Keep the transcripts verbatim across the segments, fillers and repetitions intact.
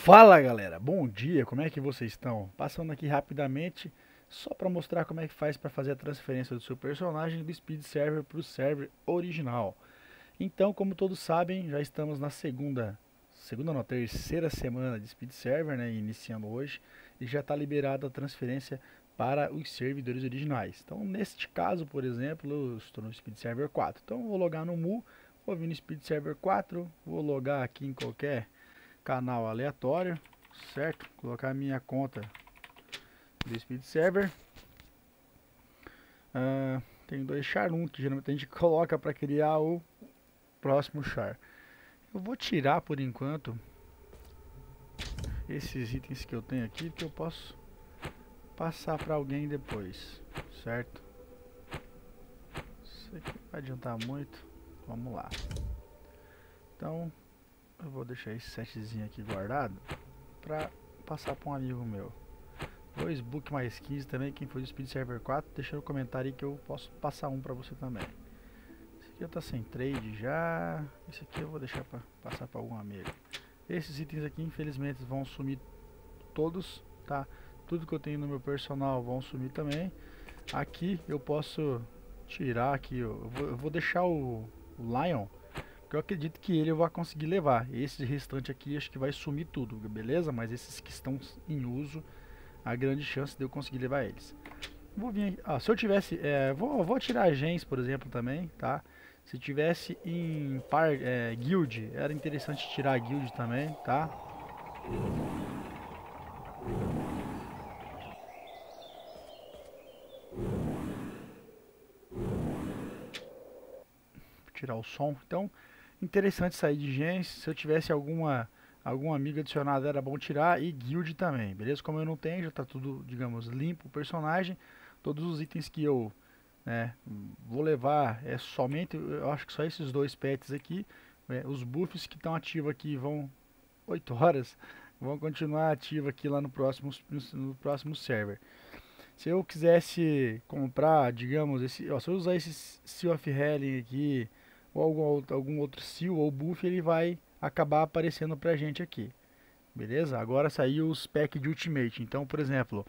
Fala galera, bom dia, como é que vocês estão? Passando aqui rapidamente só para mostrar como é que faz para fazer a transferência do seu personagem do Speed Server para o server original. Então, como todos sabem, já estamos na segunda, segunda não, terceira semana de Speed Server, né, iniciando hoje, e já está liberada a transferência para os servidores originais. Então, neste caso, por exemplo, eu estou no Speed Server quatro. Então, eu vou logar no Mu, vou vir no Speed Server quatro, vou logar aqui em qualquer canal aleatório, certo? Colocar a minha conta do Speed Server. Uh, tem dois char um que geralmente a gente coloca para criar o próximo char. Eu vou tirar por enquanto esses itens que eu tenho aqui, que eu posso passar para alguém depois, certo? Isso aqui não vai adiantar muito. Vamos lá. Então eu vou deixar esse setzinho aqui guardado para passar para um amigo meu. Dois book mais quinze também, quem foi do Speed Server quatro, deixa no comentário aí que eu posso passar um para você também. Esse aqui já tá sem trade já. Esse aqui eu vou deixar para passar para algum amigo. Esses itens aqui infelizmente vão sumir todos, tá? Tudo que eu tenho no meu personal vão sumir também. Aqui eu posso tirar aqui, eu vou, eu vou deixar o, o Lion, porque eu acredito que ele eu vou conseguir levar. Esse restante aqui acho que vai sumir tudo, beleza? Mas esses que estão em uso, a grande chance de eu conseguir levar eles. Vou vir aqui. Ah, se eu tivesse, é, vou, vou tirar gens, por exemplo, também, tá? Se tivesse em par, é, guild, era interessante tirar a guild também, tá? Vou tirar o som. Então, interessante sair de gens. Se eu tivesse alguma algum amigo adicionado, era bom tirar, e guild também, beleza? Como eu não tenho, já tá tudo, digamos, limpo o personagem. Todos os itens que eu, né, vou levar é somente, eu acho que só esses dois pets aqui. É, os buffs que estão ativos aqui vão oito horas, vão continuar ativos aqui lá no próximo, no próximo server. Se eu quisesse comprar, digamos, esse, ó, se eu usar esse Seal of Healing aqui, ou algum, algum outro Seal ou buff, ele vai acabar aparecendo pra gente aqui. Beleza? Agora saiu os packs de Ultimate. Então, por exemplo,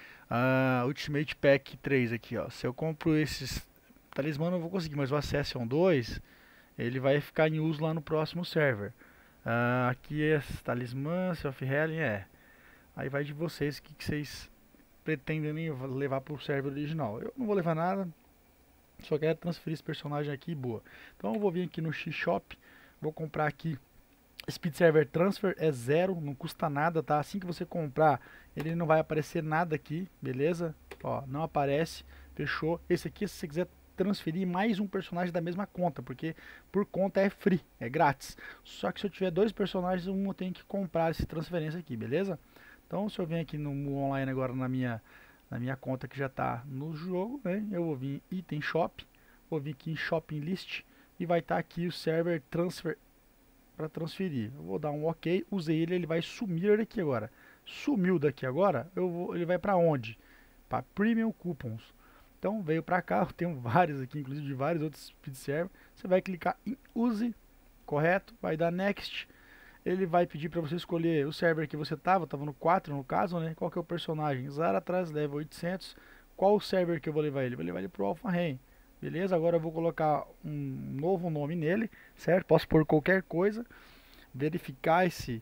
uh, Ultimate Pack três aqui, ó. Se eu compro esses talismã, não vou conseguir, mas o Accession dois, ele vai ficar em uso lá no próximo server. Uh, aqui é talismã, Seal of Healing, é. Aí vai de vocês, o que, que vocês pretendem levar para o server original. Eu não vou levar nada, só quero transferir esse personagem aqui, boa. Então eu vou vir aqui no X-Shop, vou comprar aqui Speed Server Transfer, é zero, não custa nada, tá? Assim que você comprar, ele não vai aparecer nada aqui, beleza? Ó, não aparece, fechou. Esse aqui, se você quiser transferir mais um personagem da mesma conta, porque por conta é free, é grátis. Só que se eu tiver dois personagens, um eu tenho que comprar essa transferência aqui, beleza? Então, se eu venho aqui no online agora na minha, na minha conta que já está no jogo, né, eu vou vir em Item Shop, vou vir aqui em Shopping List e vai estar tá aqui o server transfer para transferir. Eu vou dar um OK, usei ele, ele vai sumir daqui agora. Sumiu daqui agora, eu vou, ele vai para onde? Para Premium Coupons. Então veio para cá, eu tenho vários aqui, inclusive de vários outros speed server. Você vai clicar em Use, correto? Vai dar Next. Ele vai pedir para você escolher o server que você estava, estava no quatro no caso, né? Qual que é o personagem? Zarathras, level oitocentos. Qual o server que eu vou levar ele? Vou levar ele pro Alpha Rain. Beleza? Agora eu vou colocar um novo nome nele, certo? Posso pôr qualquer coisa. Verificar esse,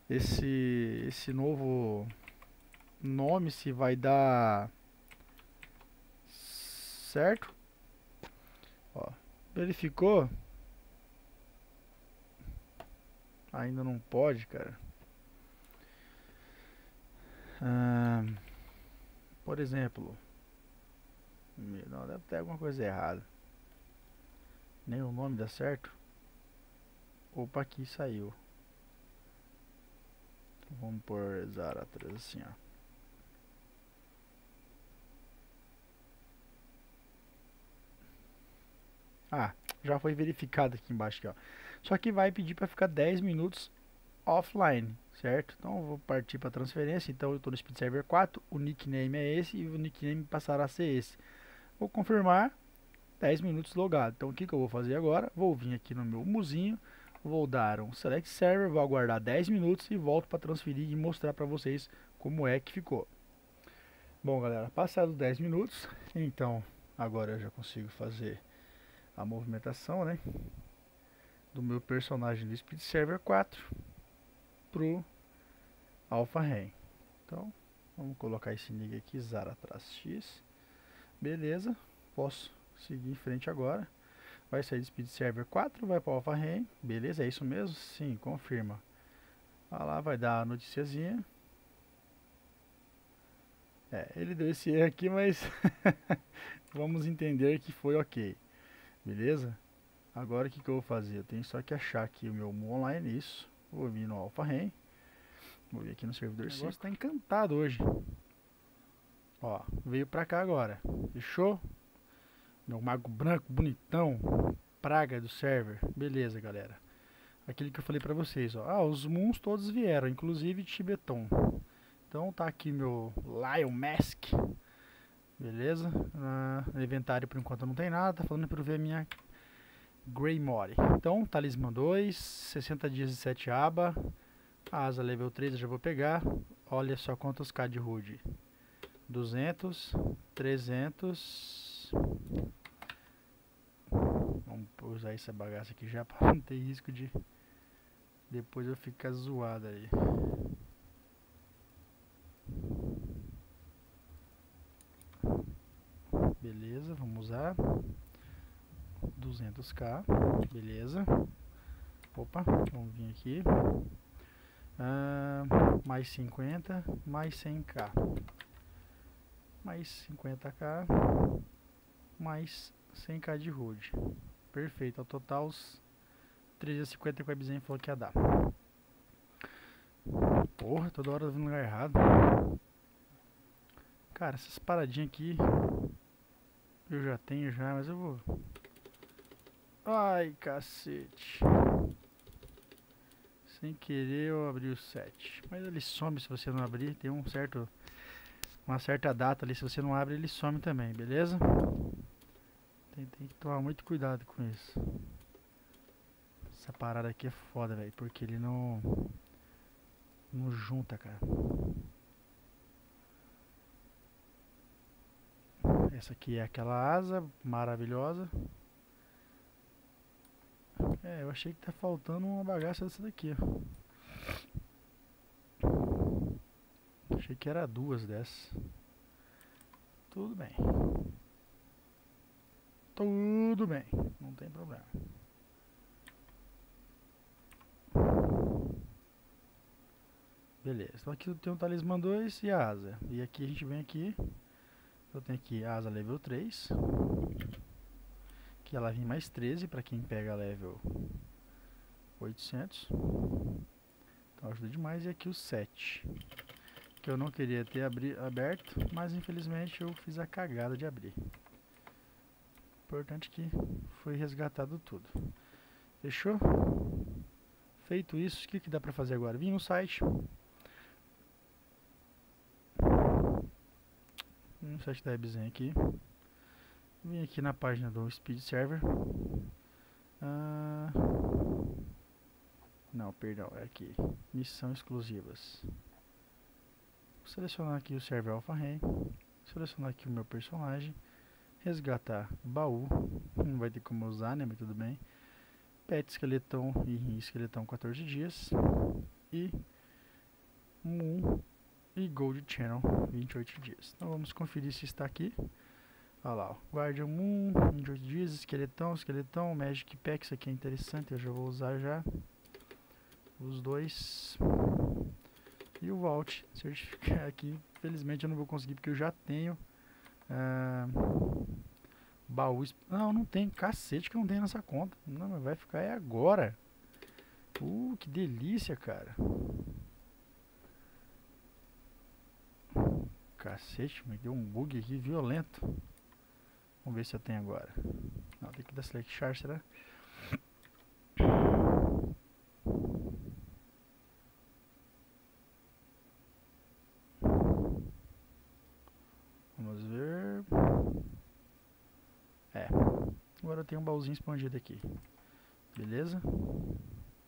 esse, esse novo nome, se vai dar certo. Ó, verificou? Ainda não pode, cara. Ah, por exemplo, não, deve ter alguma coisa errada. Nem o nome dá certo. Opa, aqui saiu. Então, vamos por Zarathras assim, ó. Ah, já foi verificado aqui embaixo, aqui, ó. Só que vai pedir para ficar dez minutos offline, certo? Então eu vou partir para transferência. Então eu estou no Speed Server quatro, o nickname é esse e o nickname passará a ser esse. Vou confirmar, dez minutos logado. Então o que, que eu vou fazer agora? Vou vir aqui no meu muzinho, vou dar um select server, vou aguardar dez minutos e volto para transferir e mostrar para vocês como é que ficou. Bom, galera, passados dez minutos, então agora eu já consigo fazer a movimentação, né, do meu personagem do Speed Server quatro pro Alpha Rain. Então, vamos colocar esse nig aqui, Zaratrax. Beleza, posso seguir em frente agora. Vai sair do Speed Server quatro, vai para o Alpha Rain. Beleza, é isso mesmo? Sim, confirma. Ah lá, vai dar a noticiazinha. É, ele deu esse erro aqui, mas vamos entender que foi ok. Beleza? Agora o que, que eu vou fazer? Eu tenho só que achar aqui o meu Mu Online, isso. Vou vir no Alpha Rain. Vou vir aqui no servidor cinco. O negócio tá encantado hoje. Ó, veio pra cá agora. Fechou? Meu mago branco, bonitão. Praga do server. Beleza, galera. Aquilo que eu falei pra vocês, ó. Ah, os Moons todos vieram, inclusive Tibeton. Então tá aqui meu Lion Mask. Beleza? Ah, no inventário por enquanto não tem nada. Tá falando pra eu ver a minha Greymore. Então, Talismã dois, sessenta dias e sete aba. A asa level três eu já vou pegar. Olha só quantos K de H U D. duzentos, trezentos. Vamos usar essa bagaça aqui já para não ter risco de depois eu ficar zoado aí. Beleza, vamos usar duzentos K. Beleza. Opa, vamos vir aqui. Ah, mais cinquenta, mais cem K. Mais cinquenta K, mais cem K de H U D. Perfeito, ao total os trezentos e cinquenta que o Webzen falou que ia dar. Porra, toda hora vindo no lugar errado. Cara, essas paradinhas aqui eu já tenho já, mas eu vou... Ai, cacete. Sem querer eu abri o sete. Mas ele some se você não abrir, tem um certo... uma certa data ali, se você não abre ele some também, beleza? Tem, tem que tomar muito cuidado com isso. Essa parada aqui é foda, velho, porque ele não não junta, cara. Essa aqui é aquela asa maravilhosa. É, eu achei que tá faltando uma bagaça dessa daqui, ó. Achei que era duas dessas. Tudo bem. Tudo bem, não tem problema. Beleza, então aqui eu tenho o Talismã dois e a asa. E aqui a gente vem aqui. Eu tenho aqui a asa level três. Que ela vem mais treze para quem pega level oitocentos. Então ajuda demais. E aqui o sete. Que eu não queria ter abri aberto, mas infelizmente eu fiz a cagada de abrir. Importante que foi resgatado tudo. Fechou? Feito isso, o que, que dá pra fazer agora? Vim no site. No site da Webzen aqui. Vim aqui na página do Speed Server. Ah, não, perdão, é aqui. Missão exclusivas. Vou selecionar aqui o server Alpha Rain. Selecionar aqui o meu personagem. Resgatar baú. Não vai ter como usar, né? Mas tudo bem. Pet esqueletão e esqueletão quatorze dias. E Moon e Gold Channel vinte e oito dias. Então vamos conferir se está aqui. Olha lá, ó. Guardian Moon, vinte e oito dias, esqueletão, esqueletão, Magic Pack, isso aqui é interessante, eu já vou usar já. Os dois. E o Vault, certificar aqui, felizmente eu não vou conseguir porque eu já tenho. Uh, baú, não, não tem, cacete que não tem nessa conta. Não, mas vai ficar é agora. Uh, que delícia, cara. Cacete, me deu um bug aqui violento. Vamos ver se eu tenho agora. Não, tem que dar select char, será? Vamos ver. É. Agora eu tenho um baúzinho expandido aqui. Beleza?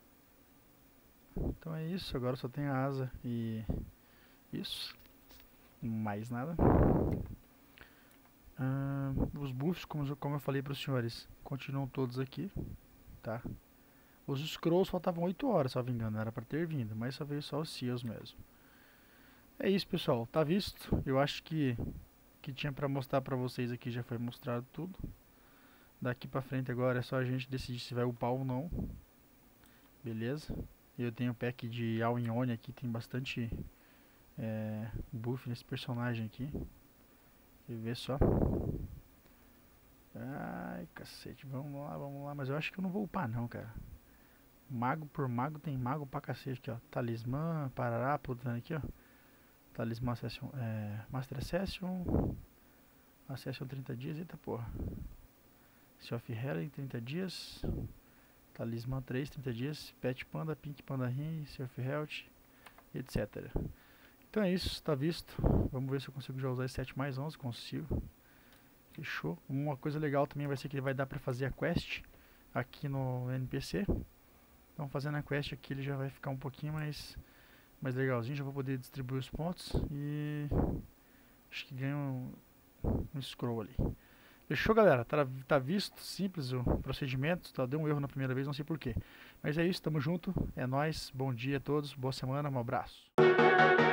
Então é isso, agora só tem a asa e isso, mais nada. Ah, os buffs, como, como eu falei para os senhores, continuam todos aqui, tá? Os scrolls faltavam oito horas, se não me engano, era para ter vindo, mas só veio só os seals mesmo. É isso, pessoal, tá visto? Eu acho que que tinha para mostrar para vocês aqui já foi mostrado tudo. Daqui para frente agora é só a gente decidir se vai upar ou não. Beleza? Eu tenho o pack de All in One aqui, tem bastante é, buff nesse personagem aqui. Quer ver só? Ai, cacete, vamos lá, vamos lá. Mas eu acho que eu não vou upar não, cara. Mago por mago, tem mago pra cacete aqui, ó. Talismã, parará, putando aqui, ó. Talismã Session, é, Master Session. A Session trinta dias, eita porra. Sea of Helen, trinta dias. Talismã três, trinta dias. Pet Panda, Pink Panda Ring, Sea of Health, etcétera. Então é isso, tá visto. Vamos ver se eu consigo já usar esse sete mais onze, consigo. Fechou. Uma coisa legal também vai ser que ele vai dar pra fazer a quest aqui no N P C. Então fazendo a quest aqui ele já vai ficar um pouquinho mais, mais legalzinho. Já vou poder distribuir os pontos e acho que ganha um, um scroll ali. Fechou, galera? Tá, tá visto, simples o procedimento. Tá, deu um erro na primeira vez, não sei porquê. Mas é isso, tamo junto. É nóis. Bom dia a todos, boa semana, um abraço.